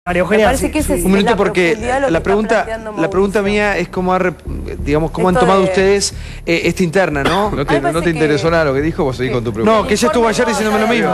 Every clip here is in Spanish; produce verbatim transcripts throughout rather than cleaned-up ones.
María Eugenia, Me parece que ese es un minuto la porque profundidad de lo la que pregunta, está planteando la pregunta mía es cómo, ha, rep- digamos, cómo han Esto tomado de- ustedes eh, esta interna, ¿no? ¿No A te, mí me no te parece interesó que- nada lo que dijo? Vos seguís con tu No, pregunta. que ella estuvo ayer diciéndome lo mismo.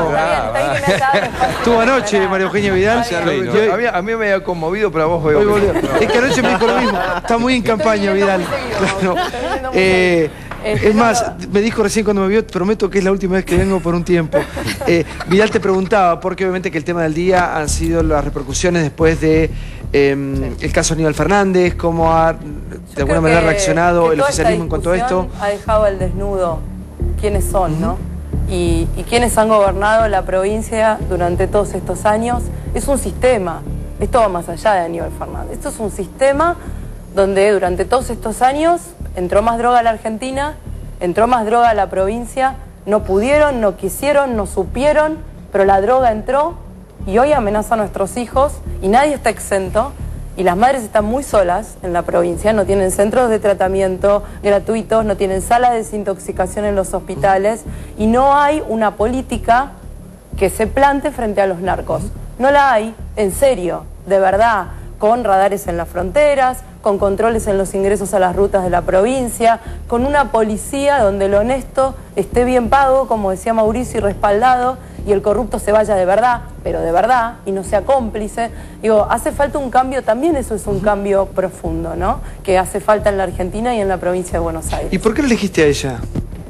Estuvo anoche María Eugenia Vidal. Ya reí, ¿no? a, mí, a mí me había conmovido, pero a vos veo Hoy que volvió. no. Es que anoche me dijo lo mismo. Está muy en campaña Vidal. Claro. Eh, es más, me dijo recién cuando me vio, prometo que es la última vez que vengo por un tiempo. Eh, Vidal te preguntaba, porque obviamente que el tema del día han sido las repercusiones después de eh, el caso Aníbal Fernández, cómo ha de alguna manera reaccionado el oficialismo en cuanto a esto. Ha dejado al desnudo quiénes son, uh-huh. ¿no? Y, y quiénes han gobernado la provincia durante todos estos años. Es un sistema, esto va más allá de Aníbal Fernández. Esto es un sistema donde durante todos estos años entró más droga a la Argentina, entró más droga a la provincia, no pudieron, no quisieron, no supieron, pero la droga entró y hoy amenaza a nuestros hijos y nadie está exento y las madres están muy solas en la provincia, no tienen centros de tratamiento gratuitos, no tienen salas de desintoxicación en los hospitales y no hay una política que se plante frente a los narcos. No la hay, en serio, de verdad, con radares en las fronteras, con controles en los ingresos a las rutas de la provincia, con una policía donde el honesto esté bien pago, como decía Mauricio, y respaldado, y el corrupto se vaya de verdad, pero de verdad, y no sea cómplice. Digo, hace falta un cambio, también eso es un cambio profundo, ¿no? Que hace falta en la Argentina y en la provincia de Buenos Aires. ¿Y por qué le elegiste a ella?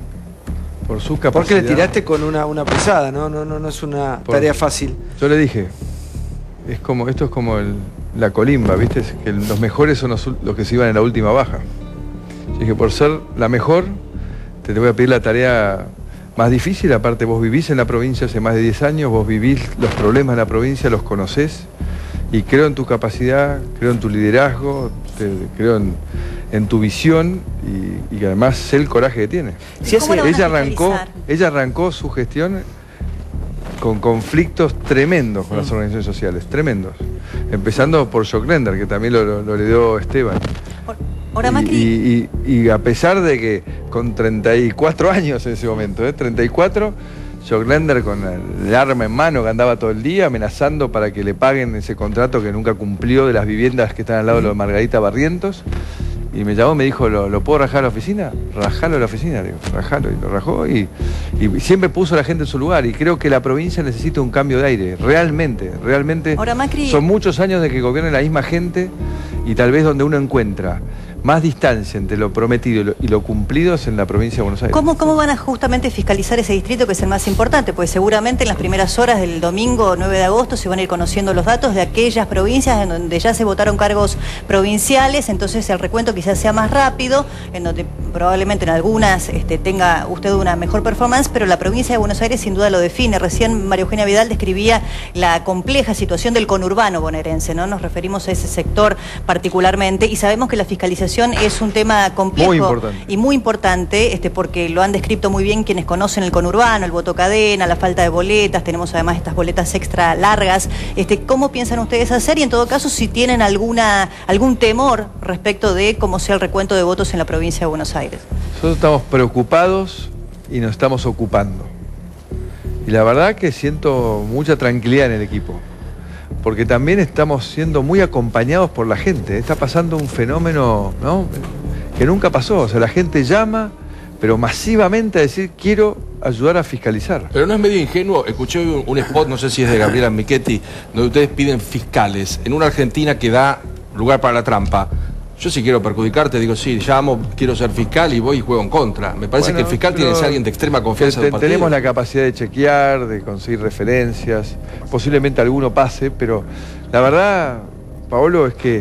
Por su capacidad. Porque le tiraste con una, una pesada, ¿no? No, no, no es una Por, tarea fácil. Yo le dije, es como, esto es como el, la colimba, ¿viste? Es que los mejores son los, los que se iban en la última baja. Yo dije, por ser la mejor, te, te voy a pedir la tarea más difícil. Aparte, vos vivís en la provincia hace más de diez años, vos vivís los problemas de la provincia, los conocés, y creo en tu capacidad, creo en tu liderazgo, te, creo en, en tu visión, y, y además sé el coraje que tiene. Si ella, arrancó, ella arrancó su gestión con conflictos tremendos con las organizaciones sociales, tremendos. Empezando por Joclender, que también lo, lo, lo heredó Esteban. Ahora, Macri. Y, y, y a pesar de que con treinta y cuatro años en ese momento, ¿eh? treinta y cuatro, Joclender con el arma en mano que andaba todo el día amenazando para que le paguen ese contrato que nunca cumplió de las viviendas que están al lado de lo de Margarita Barrientos. Y me llamó y me dijo, ¿lo, ¿lo puedo rajar a la oficina? Rajalo a la oficina, digo, rajalo. Y lo rajó y, y siempre puso a la gente en su lugar. Y creo que la provincia necesita un cambio de aire, realmente, realmente. Ahora, Macri... Son muchos años de que gobierne la misma gente y tal vez donde uno encuentra más distancia entre lo prometido y lo, y lo cumplido es en la provincia de Buenos Aires. ¿Cómo, ¿Cómo van a justamente fiscalizar ese distrito que es el más importante? Pues seguramente en las primeras horas del domingo nueve de agosto se van a ir conociendo los datos de aquellas provincias en donde ya se votaron cargos provinciales, entonces el recuento quizás sea más rápido, en donde probablemente en algunas este, tenga usted una mejor performance, pero la provincia de Buenos Aires sin duda lo define. Recién María Eugenia Vidal describía la compleja situación del conurbano bonaerense, ¿no? Nos referimos a ese sector particularmente y sabemos que la fiscalización es un tema complejo muy importante. y muy importante, este, porque lo han descrito muy bien quienes conocen el conurbano, el voto cadena, la falta de boletas, tenemos además estas boletas extra largas. Este, ¿Cómo piensan ustedes hacer? Y en todo caso, si tienen alguna algún temor respecto de cómo sea el recuento de votos en la provincia de Buenos Aires. Nosotros estamos preocupados y nos estamos ocupando. Y la verdad que siento mucha tranquilidad en el equipo. Porque también estamos siendo muy acompañados por la gente. Está pasando un fenómeno, ¿no?, que nunca pasó. O sea, la gente llama, pero masivamente a decir, quiero ayudar a fiscalizar. Pero no es medio ingenuo. Escuché un, un spot, no sé si es de Gabriela Michetti, donde ustedes piden fiscales en una Argentina que da lugar para la trampa. Yo si quiero perjudicarte, digo, sí, llamo, quiero ser fiscal y voy y juego en contra. Me parece bueno, que el fiscal tiene que ser alguien de extrema confianza te, del partido. Tenemos la capacidad de chequear, de conseguir referencias, posiblemente alguno pase, pero la verdad, Paolo, es que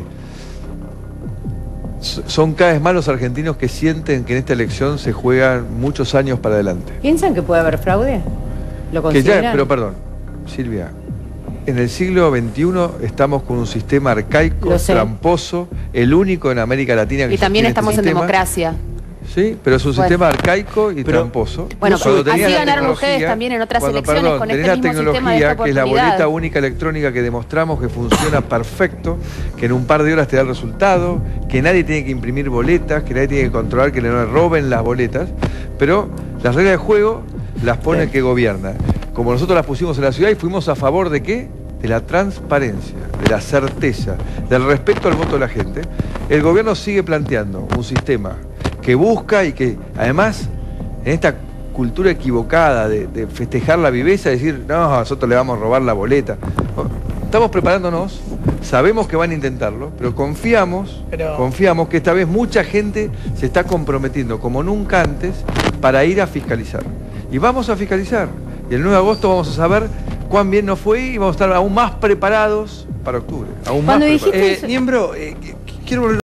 son cada vez más los argentinos que sienten que en esta elección se juegan muchos años para adelante. ¿Piensan que puede haber fraude? ¿Lo Que consideran? ya, pero perdón, Silvia, en el siglo veintiuno estamos con un sistema arcaico, tramposo, el único en América Latina que Y también estamos este en democracia. Sí, pero es un bueno. sistema arcaico y pero, tramposo. Bueno, cuando así ganaron ustedes también en otras cuando, elecciones perdón, con tenés este la mismo sistema de tecnología, esta que es la oportunidad. boleta única electrónica que demostramos que funciona perfecto, que en un par de horas te da el resultado, que nadie tiene que imprimir boletas, que nadie tiene que controlar que no le roben las boletas, pero las reglas de juego las pone el que gobierna. Como nosotros las pusimos en la ciudad y fuimos a favor de qué? de la transparencia, de la certeza, del respeto al voto de la gente, el gobierno sigue planteando un sistema que busca y que además en esta cultura equivocada de, de festejar la viveza, decir, no, nosotros le vamos a robar la boleta. Estamos preparándonos, sabemos que van a intentarlo, pero confiamos, pero... confiamos que esta vez mucha gente se está comprometiendo como nunca antes para ir a fiscalizar. Y vamos a fiscalizar. Y el nueve de agosto vamos a saber cuán bien nos fue y vamos a estar aún más preparados para octubre. Aún más preparados. Eh, Niembro, eh, quiero volver